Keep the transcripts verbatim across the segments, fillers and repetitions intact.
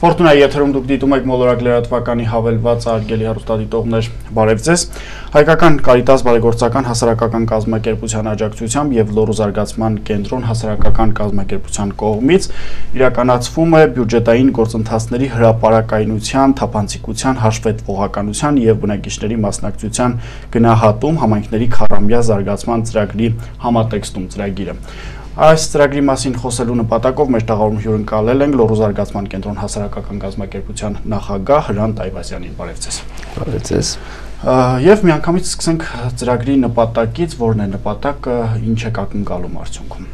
Ֆորտունայի եթերում դուք դիտում եք մոլորակ լրատվականի հավելված արգելի հեռուստադիտողներ, բարև ձեզ։ Հայկական Կարիտաս բարեգործական հասարակական կազմակերպության աջակցությամբ եւ Լոռու զարգացման կենտրոն հասարակական կազմակերպության կողմից իրականացվում է բյուջետային գործընթացների հրապարակայնության, թափանցիկության, հաշվետվողականության եւ բնակիչների մասնակցության գնահատում համայնքների քառամյա զարգացման ծրագրի համատեքստում ծրագիրը։ Այս ծրագրի մասին խոսելու նպատակով մեր տաղավարում հյուրընկալել ենք Լոռու զարգացման կենտրոն հասարակական կազմակերպության նախագահ Հրանտ Այվազյանին։ Բարև ձեզ։ Բարև ձեզ։ Եվ միանգամից սկսենք ծրագրի նպատակից, որն է նպատակը, ինչ է ակնկալում արդյունքում։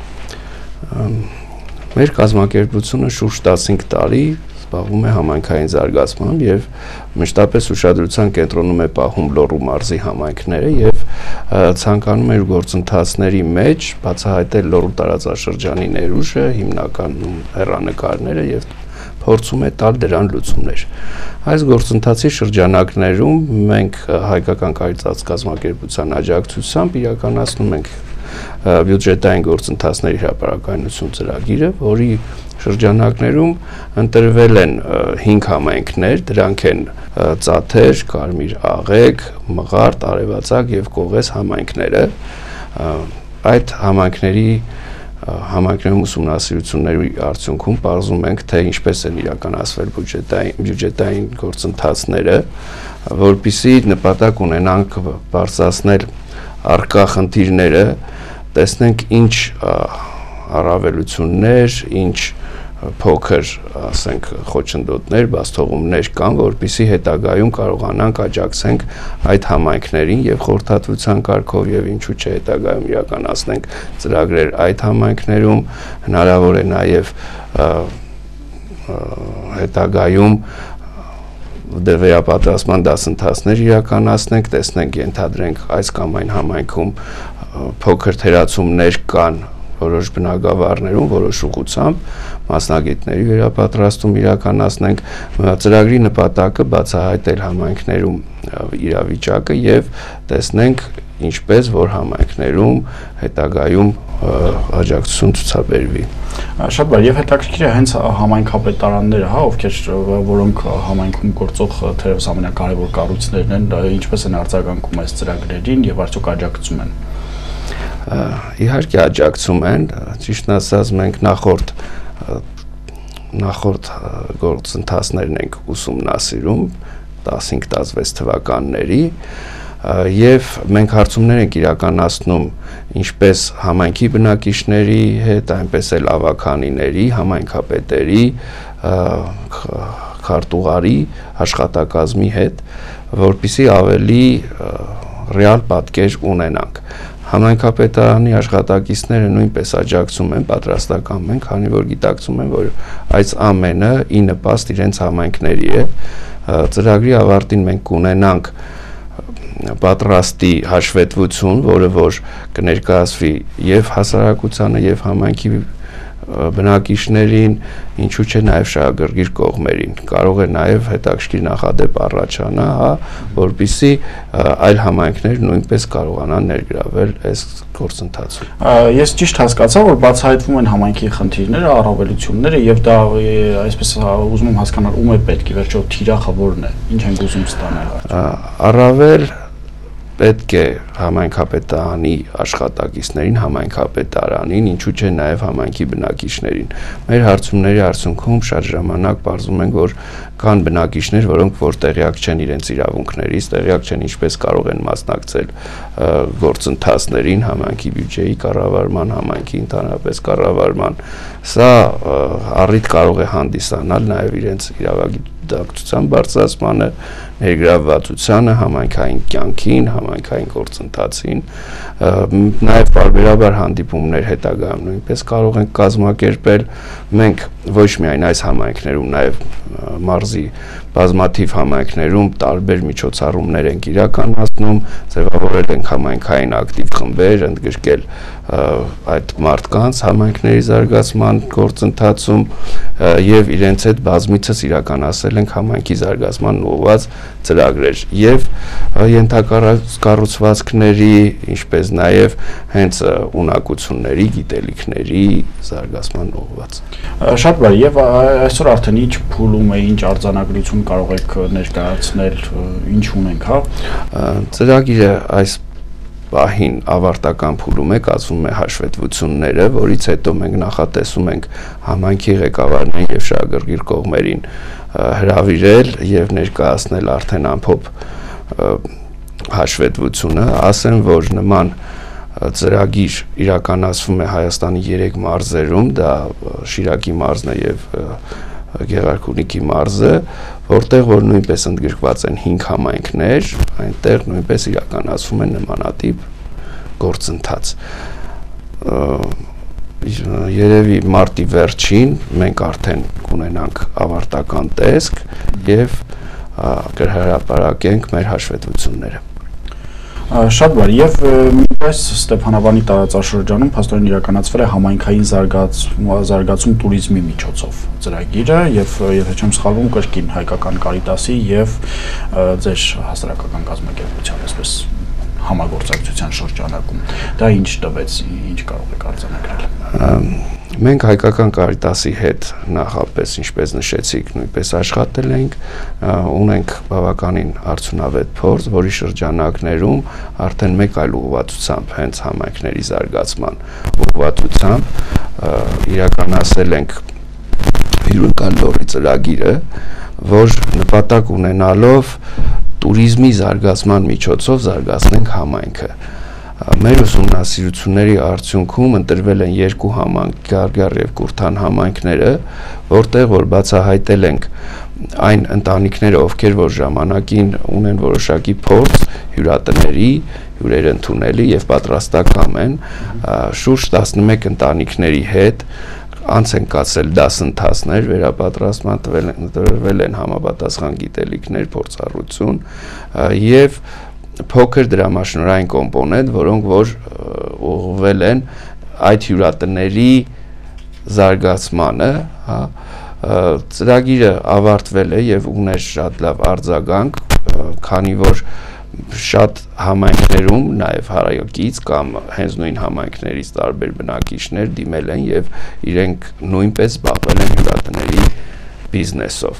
Մեր կազմակերպությունը շուրջ տասնհինգ տարի զբաղվում է համայնքային զարգացմամբ եւ մշտապես ուշադրության կենտրոնում է պահում Լոռու մարզի համայնքները եւ ցանկանում է գործընթացների մեջ բացահայտել Լոռու տարածաշրջանի ներուժը, հիմնականում հեռանկարները եւ փորձում է տալ դրան լուծումներ։ Այս գործընթացի շրջանակներում մենք հայկական Կարիտաս կազմակերպության աջակցությամբ իրականացնում ենք բյուջետային գործընթացների հրապարակայնություն ծրագիրը, որի շրջանակներում ընտրվել են հինգ համայնքներ, դրանք են Ծաթեր, Կարմիր Աղեկ, Մղարդ, Արևածագ եւ Կողես համայնքները։ Այդ համայնքների համայնքներում ուսումնասիրությունների արդյունքում պարզում ենք, թե ինչպես են իրականացվել բյուջետային բյուջետային գործընթացները, որպեսզի նպատակ ունենանք բարձրացնել առկա խնդիրները, տեսնենք ինչ առավելություններ, ինչ փոքր, ասենք, խոչընդոտներ, բացթողումներ կան, որպեսզի հետագայում կարողանանք աջակցենք այդ համայնքներին եւ խորհրդատվության կարգով եւ ինչու՞ չէ հետագայում իրականացնենք ծրագրեր այդ համայնքներում, հնարավոր է նաեւ հետագայում վերապատրաստման դասընթացներ իրականացնենք, տեսնենք, ենթադրենք այս կամ այն համայնքում փոքր թերացումներ կան որոշ բնակավարներում, որոշ ուղղությամբ մասնագետների վերապատրաստում իրականացնենք, ծրագրի նպատակը բացահայտել համայնքներում իրավիճակը եւ տեսնենք ինչպես որ համայնքներում հետագայում աջակցություն ցուցաբերվի։ Շատ բարի, եւ հետաքրքիր է հենց համայնքապետարանները, հա, ովքեր որոնք համայնքում գործող թերևս ամենակարևոր կառույցներն են, ինչպես են արձագանքում այս ծրագրերին եւ արդյոք աջակցում են։ Իհարկե աջակցում են, ճիշտն ասած մենք նախորդ նախորդ գործընթացներն ենք ուսումնասիրում տասնհինգ տասնվեց թվականների եւ մենք հարցումներ ենք իրականացնում ինչպես համայնքի բնակիչների հետ, այնպես էլ ավականիների, համայնքապետերի, քարտուղարի աշխատակազմի հետ, որպեսզի ավելի ռեալ պատկեր ունենանք։ Համայնքապետարանի աշխատակիցները նույնպես աջակցում են, պատրաստական են, քանի որ գիտակցում են, որ այս ամենը ի նպաստ իրենց համայնքների է։ Ծրագրի ավարտին մենք կունենանք պատրաստի հաշվետվություն, որը որ կներկայացվի եւ հասարակությանը եւ համայնքի բնակիչներին, ինչու՞ չէ նաեւ շահագրգիռ կողմերին։ Կարող է նաեւ հետաքրքիր նախադեպ առաջանա, հա, որպեսզի այլ համայնքներ նույնպես կարողանան ներգրավել այս գործընթացում։ Ես ճիշտ հասկացա, որ բացահայտվում են համայնքի խնդիրները, առավելությունները եւ դա այսպես ուզում եմ հասկանալ, ում է պետք է վերջո թիրախը որն է, ինչ են ուզում ստանալ։ Առավել պետք է համայնքապետարանի աշխատակիցներին, համայնքապետարանին, ինչու՞ չէ նաև համայնքի բնակիչներին։ Մեր հարցումների արդյունքում շատ ժամանակ պարզում ենք, որ կան բնակիչներ, որոնք որ տեղյակ չեն իրենց իրավունքներից, տեղյակ չեն ինչպես կարող են մասնակցել գործընթացներին, համայնքի բյուջեի կառավարման, համայնքի ընդհանրապես կառավարման։ Սա առիթ կարող է հանդիսանալ նաև իրենց իրավագիտակցության բարձրացմանը, ներգրավվածությանը, համայնքային կյանքին, համայնքային գործընթացին, նաև բարբերաբար հանդիպումներ հետագայում նույնպես կարող ենք կազմակերպել։ Մենք ոչ միայն այս համայնքներում, նաև մարզի բազմաթիվ համայնքներում տարբեր միջոցառումներ ենք իրականացնում, ձևավորել ենք համայնքային ակտիվ խմբեր, ընդգրկել այդ մարդկանց համայնքների զարգացման գործընթացում եւ իրենց հետ բազմիցս իրականացել ենք համայնքի զարգացման ուղղված ծրագրեր եւ ենթակառուցվածքների, ինչպես նաեւ հենց ունակությունների, գիտելիքների զարգացման ուղղված։ Շատ բարի, եւ այսօր արդեն ինչ փուլում է, ինչ արձանագրություն կարող եք ներկայացնել, ինչ ունենք, հա։ Ծրագիրը այս պահին ավարտական փուլում է, կազմում է հաշվետվությունները, որից հետո մենք նախատեսում ենք համայնքի ղեկավարներին եւ շահագրգիռ կողմերին հրավիրել եւ ներկայացնել արդեն ամփոփ հաշվետվությունը, ասեմ, որ նման ծրագիր իրականացվում է Հայաստանի երեք մարզերում, դա Շիրակի մարզն է եւ Գեղարքունիքի մարզը, որտեղ որ նույնպես ընդգրկված են հինգ համայնքներ, այնտեղ նույնպես իրականացվում է նմանատիպ գործընթաց։ Երևի մարտի վերջին մենք արդեն կունենանք ավարտական տեսք եւ կհրապարակենք մեր հաշվետվությունները։ Շատ բարի, եւ մինչպես Ստեփանավանի տարածաշրջանում փաստորեն իրականացվել է համայնքային զարգացում տուրիզմի միջոցով ծրագիրը եւ եթե չեմ սխալվում կրկին Հայկական Կարիտասի եւ ձեր հասարակական կազմակերպության այսպես համագործակցության շրջանակում դա ինչ տվեց, ինչ կարող եք արձանագրել։ Մենք Հայկական Կարիտասի հետ նախապես, ինչպես նշեցիք, նույնպես աշխատել ենք, ունենք բավականին արդյունավետ փորձ, որի շրջանակներում արդեն մեկ այլ ուղղվածությամբ, հենց համայնքների զարգացման ուղղվածությամբ իրականացել ենք հյուրընկալ լոռի ծրագիրը, որ նպատակ ունենալով տուրիզմի զարգացման միջոցով զարգացնենք համայնքը։ Մեր ուսումնասիրությունների արդյունքում ընտրվել են երկու համայնք, Գարգար եւ Կուրթան համայնքները, որտեղ որ բացահայտել ենք այն ընտանիքները, ովքեր որ ժամանակին ունեն որոշակի փորձ հյուրատների, հյուրեր ընդունելի եւ պատրաստակամ են, շուրջ տասնմեկ ընտանիքների հետ անց են կացել դասընթացներ, վերապատրաստման տրվել են համապատասխան գիտելիքներ, փորձառություն եւ փոքր դրամաշնորհային կոմպոնենտ, որոնք որ ուղղվել են այդ հյուրատների զարգացմանը, հա, ծրագիրը ավարտվել է եւ ուներ շատ լավ արձագանք, քանի որ շատ համայնքներում նաեւ հարայոկից կամ հենց նույն համայնքներից տարբեր բնակիչներ դիմել են եւ իրենք նույնպես զբաղվել են հյուրատների բիզնեսով։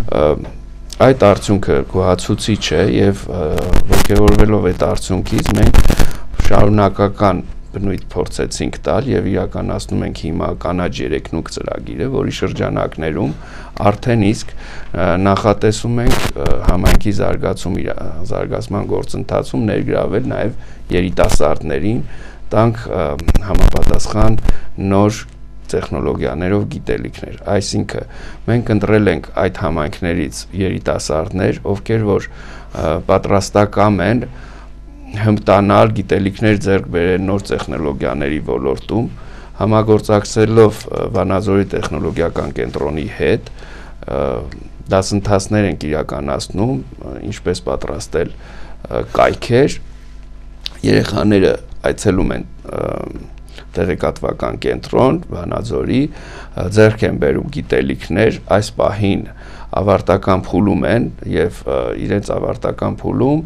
Այդ արդյունքը գոհացուցիչ է եւ ողջորվելով այդ արդյունքից մենք շարունակական բնույթ փորձեցինք տալ եւ իրականացնում ենք հիմա կանաչ երեքնուկ ծրագիրը, որի շրջանակներում արդեն իսկ նախատեսում ենք համայնքի զարգացում զարգացման գործընթացում ներգրավել նաեւ երիտասարդներին, տանք համապատասխան նոր տեխնոլոգիաներով գիտելիքներ, այսինքն մենք ընտրել ենք այդ համայնքներից երիտասարդներ, ովքեր որ պատրաստակամ են հմտանալ գիտելիքներ ձեռք բերել նոր տեխնոլոգիաների ոլորտում, համագործակցելով Վանաձորի տեխնոլոգիական կենտրոնի հետ, դասընթացներ ենք իրականացնում, ինչպես պատրաստել կայքեր, երեխաները այցելում են տեղեկատվական կենտրոն Վանաձորի, ձեռք են բերում գիտելիքներ, այս պահին ավարտական փուլում են եւ իրենց ավարտական փուլում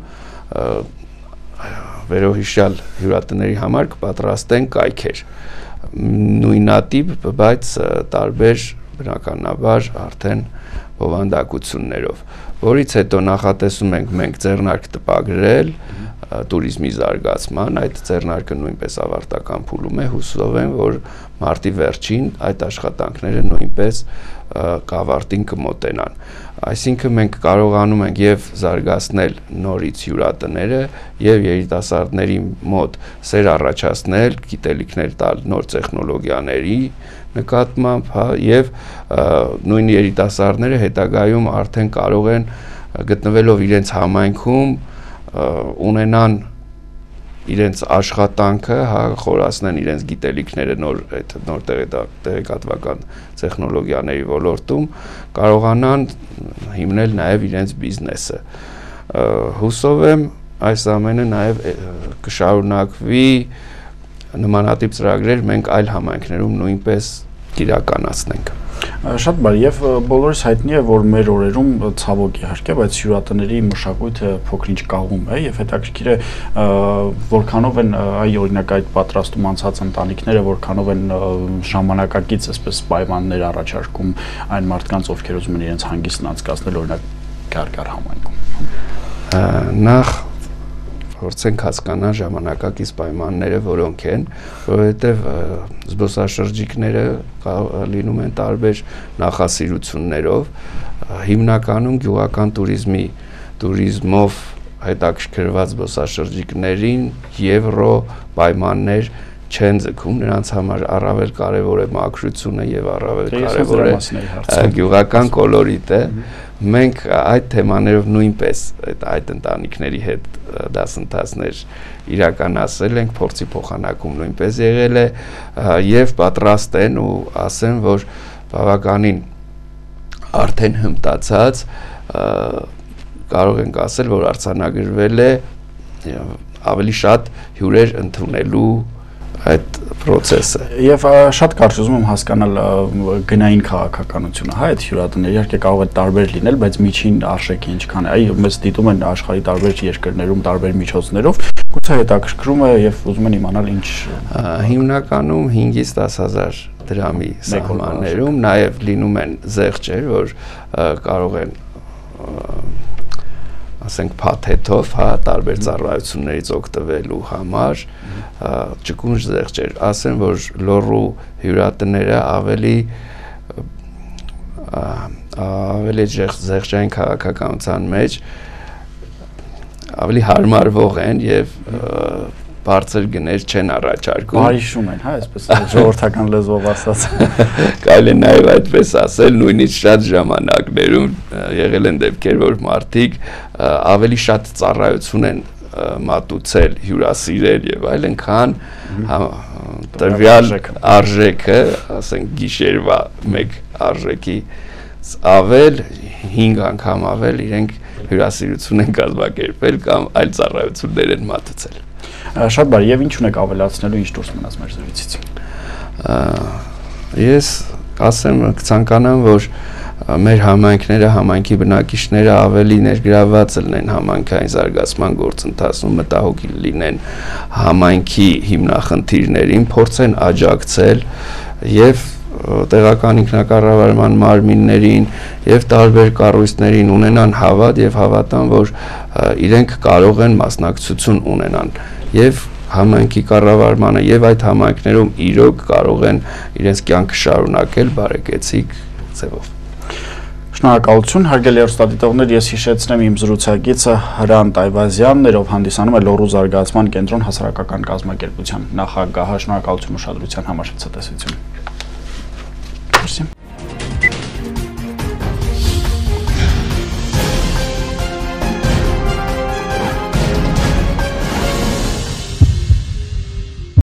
վերոհիշյալ հյուրատների համար կպատրաստեն կայքեր նույնատիպ, բայց տարբեր բնականաբար արդեն բովանդակություններով, որից հետո նախատեսում ենք մենք ձեռնարկ տպագրել տուրիզմի զարգացման, այդ ձեռնարկը նույնպես ավարտական փուլում է, հուսով եմ, որ մարտի վերջին այդ աշխատանքները նույնպես կավարտին կմոտենան։ Այսինքն մենք կարողանում ենք եւ զարգացնել նորից հյուրատները եւ երիտասարդների մոտ սեր առաջացնել, գիտելիքներ տալ նոր տեխնոլոգիաների նկատմամբ, հա, եւ նույն երիտասարդները հետագայում արդեն կարող են գտնվելով իրենց համայնքում ունենան իրենց աշխատանքը, հա, խորացնեն իրենց գիտելիքները նոր այդ նոր տեղեկատվական տեխնոլոգիաների ոլորտում, կարողանան հիմնել նաև իրենց բիզնեսը։ Հուսով եմ այս ամենը նաև կշարունակվի նմանատիպ ծրագրեր մենք այլ համայնքներում նույնպես իրականացնենք։ Շատ բարի, եւ բոլորիս հայտնի է, որ մեր օրերում ցավոք իհարկե, բայց հյուրատների մշակույթը փոքր-ինչ կաղում է եւ հետաքրքիր է որքանով են այ օրինակ այդ պատրաստում անցած ընտանիքները, որքանով են ժամանակակից այսպես պայմաններ առաջարկում այն մարդկանց, ովքեր ուզում են իրենց հանգիստն անցկացնել օրինակ Գարգար համայնքում։ Նախ փորձենք հասկանալ ժամանակակից պայմանները որոնք են, որովհետև զբոսաշրջիկները լինում են տարբեր նախասիրություններով, հիմնականում գյուղական туриզմի туриզմով հետաքրքրված զբոսաշրջիկներին եվրո պայմաններ չեն ձգում, նրանց համար առավել կարևոր է մաքրությունը եւ առավել կարևոր է գյուղական կոլորիտը։ Մենք այդ թեմաներով նույնպես այդ ընտանիքների հետ դասընթացներ իրականացրել ենք, փորձի փոխանակում նույնպես եղել է եւ պատրաստ են ու ասեմ, որ բավականին արդեն հմտացած կարող ենք ասել, որ արձանագրվել է ավելի շատ հյուրեր ընդունելու այդ process-ը։ Եվ շատ կարճ ուզում եմ հասկանալ գնային քաղաքականությունը, հա, այդ հյուրատները իհարկե կարող է տարբեր լինել, բայց միջին արժեքը ինչքան է։ Այ մեզ դիտում են աշխարհի տարբեր երկրներում տարբեր միջոցներով, գուցե հետաքրքրում է եւ ուզում են իմանալ ինչ։ Հիմնականում հինգից դես հազար դրամի սահմաններում, նաեւ լինում են զեղչեր, որ կարող են ասենք փաթեթով, հա, տարբեր ծառայություններից օգտվելու համար, ճկունջ զեղչեր, ասեմ, որ լոռու հյուրատները ավելի ավելի զեղչային քաղաքականության մեջ ավելի հարմարվող են եւ բարձր գներ չեն առաջարկում։ Բարիշում են, հա, այսպես ժողովրդական լեզվով ասած։ Կարելի է նաև այդպես ասել, նույնիսկ շատ ժամանակներում եղել են դեպքեր, որ մարդիկ ավելի շատ ծառայություն են մատուցել, հյուրասիրել եւ այլն, քան տվյալ արժեքը, ասենք գիշերվա մեկ արժեքի ավել, հինգ անգամ ավել իրենք հյուրասիրություն են կազմակերպել կամ այլ ծառայություններ են մատուցել։ Շատ բարի, եւ ինչ ունեք ավելացնելու, ինչ դուրս մնաց մեր զրույցից։ Ես ասեմ, կցանկանամ, որ մեր համայնքները, համայնքի բնակիչները ավելի ներգրավված լինեն համայնքային զարգացման գործընթացում, մտահոգ լինեն համայնքի հիմնախնդիրներին, փորձեն աջակցել եւ տեղական ինքնակառավարման մարմիններին եւ տարբեր կառույցներին ունենան հավատ եւ հավատան, որ իրենք կարող են մասնակցություն ունենան եւ համայնքի կառավարմանը եւ այդ համայնքներում իրոք կարող են իրենց կյանքը շարունակել բարեկեցիկ ձևով։ Շնորհակալություն, հարգելի հեռուստադիտողներ, ես հիշեցնեմ իմ զրուցակիցը Հրանտ Այվազյանն էր, ով հանդիսանում է Լոռու զարգացման կենտրոն հասարակական կազմակերպության նախագահը։ Շնորհակալություն ուշադրության համար, ցտեսություն։